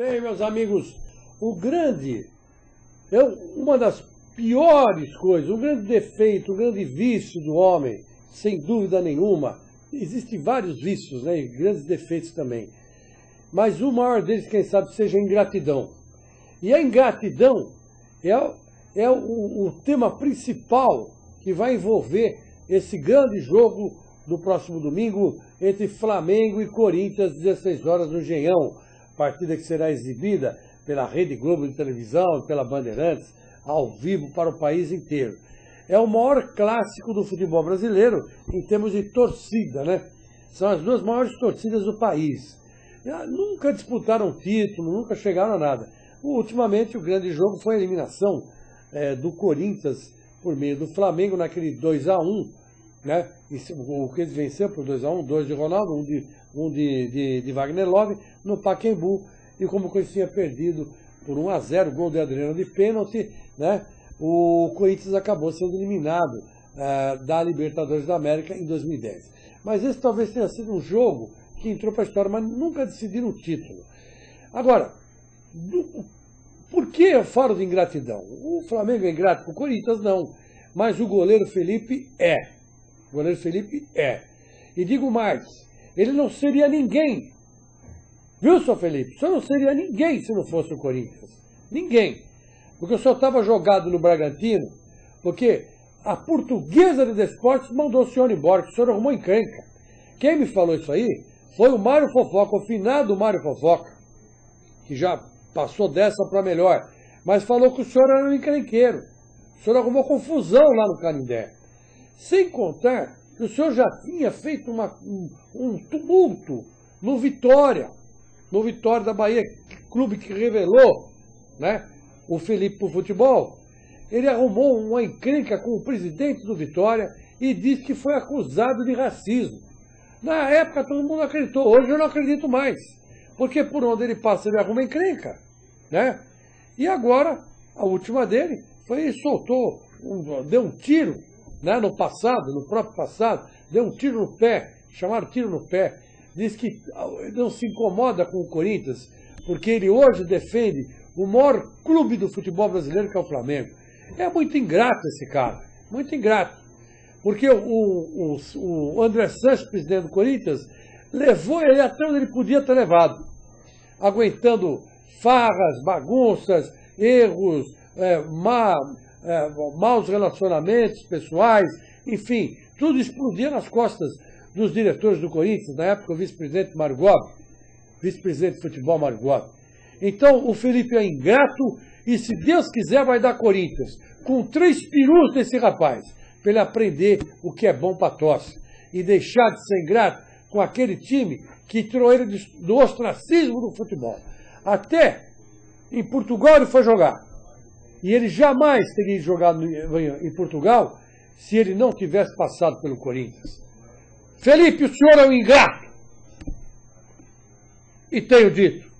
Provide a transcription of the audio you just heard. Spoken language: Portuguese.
Bem, meus amigos, uma das piores coisas, um grande defeito, um grande vício do homem, sem dúvida nenhuma, existem vários vícios, né, e grandes defeitos também, mas o maior deles, quem sabe, seja a ingratidão. E a ingratidão é o tema principal que vai envolver esse grande jogo do próximo domingo entre Flamengo e Corinthians, 16 horas no Engenhão, partida que será exibida pela Rede Globo de televisão e pela Bandeirantes, ao vivo para o país inteiro. É o maior clássico do futebol brasileiro em termos de torcida, né? São as duas maiores torcidas do país. Nunca disputaram título, nunca chegaram a nada. Ultimamente o grande jogo foi a eliminação do Corinthians por meio do Flamengo naquele 2-1, né? O que eles venceram por 2-1, 2 de Ronaldo, um de Wagner Love, no Pacaembu, e como o Corinthians tinha perdido por 1-0, gol de Adriano de pênalti, né? O Corinthians acabou sendo eliminado da Libertadores da América em 2010. Mas esse talvez tenha sido um jogo que entrou para a história, mas nunca decidiram o título. Agora, por que eu falo de ingratidão? O Flamengo é ingrato, o Corinthians não, mas o goleiro Felipe é. O goleiro Felipe é. E digo mais, ele não seria ninguém. Viu, senhor Felipe? O senhor não seria ninguém se não fosse o Corinthians. Ninguém. Porque o senhor estava jogado no Bragantino, porque a Portuguesa de Desportes mandou o senhor embora, que o senhor arrumou encrenca. Quem me falou isso aí foi o Mário Fofoca, o finado Mário Fofoca, que já passou dessa para melhor, mas falou que o senhor era um encrenqueiro. O senhor arrumou confusão lá no Canindé. Sem contar que o senhor já tinha feito um tumulto no Vitória da Bahia, clube que revelou, né, o Felipe pro futebol. Ele arrumou uma encrenca com o presidente do Vitória e disse que foi acusado de racismo. Na época todo mundo acreditou, hoje eu não acredito mais, porque por onde ele passa ele arruma encrenca, né? E agora, a última dele foi ele soltou, deu um tiro, né, no próprio passado, deu um tiro no pé, chamaram tiro no pé. Diz que não se incomoda com o Corinthians, porque ele hoje defende o maior clube do futebol brasileiro, que é o Flamengo. É muito ingrato esse cara, muito ingrato. Porque o André Sanches, presidente do Corinthians, levou ele até onde ele podia ter levado, aguentando farras, bagunças, erros, maus relacionamentos pessoais, enfim, tudo explodia nas costas dos diretores do Corinthians, na época o vice-presidente Mário Gobi, vice-presidente de futebol Mário Gobi. Então o Felipe é ingrato e, se Deus quiser, vai dar Corinthians com 3 perus desse rapaz, para ele aprender o que é bom para tosse e deixar de ser ingrato com aquele time que tirou ele do ostracismo do futebol. Até em Portugal ele foi jogar. E ele jamais teria jogado em Portugal se ele não tivesse passado pelo Corinthians. Felipe, o senhor é um ingrato. E tenho dito.